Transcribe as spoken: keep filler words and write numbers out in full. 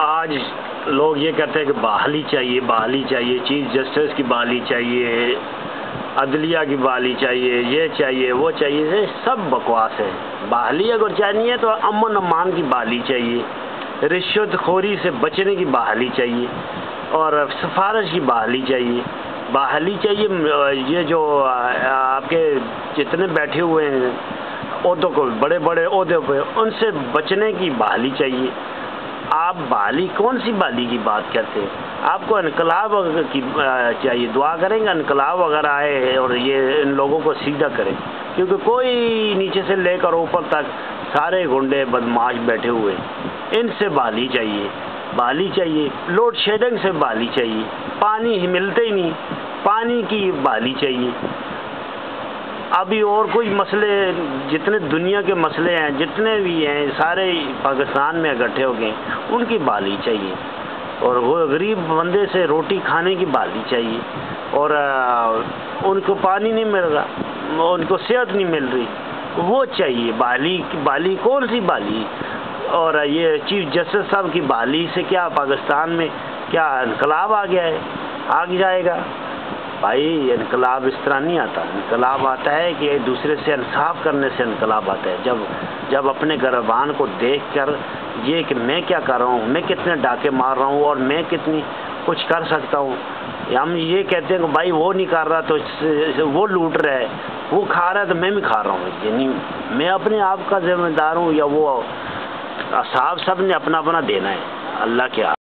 آج لوگ یہ کہتے ہیں کہ بحالی چاہیے بحالی چاہیے چیف جسٹس کی بحالی چاہیے، عدلیہ کی بحالی چاہیے، یہ چاہیے وہ چاہیے، یہ سب بکواس ہے۔ بحالی اگر چاہیے ہے تو امن امان کی بحالی چاہیے، رشوت خوری سے بچنے کی بحالی چاہیے، اور سفارش کی بحالی چاہیے بحالی چاہیے یہ جو آپ کے جتنے بیٹھے ہوئے ہیں عہدوں کو، بڑے بڑے عہدے پہ، ان سے بچنے کی بحالی چاہیے۔ آپ بحالی کون سی بحالی کی بات کرتے ہیں؟ آپ کو انقلاب کی چاہیے، دعا کریں گے انقلاب اگر آئے اور یہ ان لوگوں کو سیدھا کرے، کیونکہ کوئی نیچے سے لے کر اوپر تک سارے گنڈے بدماش بیٹھے ہوئے، ان سے بحالی چاہیے بحالی چاہیے لوڈ شیڈنگ سے بحالی چاہیے، پانی ہی ملتے ہی نہیں، پانی کی بحالی چاہیے۔ ابھی اور کوئی مسئلے، جتنے دنیا کے مسئلے ہیں جتنے بھی ہیں سارے پاکستان میں اکٹھے ہو گئے، ان کی بحالی چاہیے، اور وہ غریب بندے سے روٹی کھانے کی بحالی چاہیے، اور ان کو پانی نہیں مل رہا، ان کو صحت نہیں مل رہی، وہ چاہیے بحالی۔ بحالی کون سی بحالی؟ اور یہ چیف جسٹس صاحب کی بحالی سے کیا پاکستان میں کیا انقلاب آ گیا ہے؟ آ جائے گا؟ بھائی انقلاب اس طرح نہیں آتا، انقلاب آتا ہے کہ ایک دوسرے سے انصاف کرنے سے انقلاب آتا ہے، جب جب اپنے گربان کو دیکھ کر یہ کہ میں کیا کر رہا ہوں، میں کتنے ڈاکے مار رہا ہوں اور میں کتنی کچھ کر سکتا ہوں۔ ہم یہ کہتے ہیں کہ بھائی وہ نہیں کر رہا تو وہ لوٹ رہا ہے، وہ کھا رہا ہے تو میں بھی کھا رہا ہوں، یعنی میں اپنے آپ کا ذمہ دار ہوں یا وہ؟ صاحب سب نے اپنا اپنا دینا ہے، اللہ کیا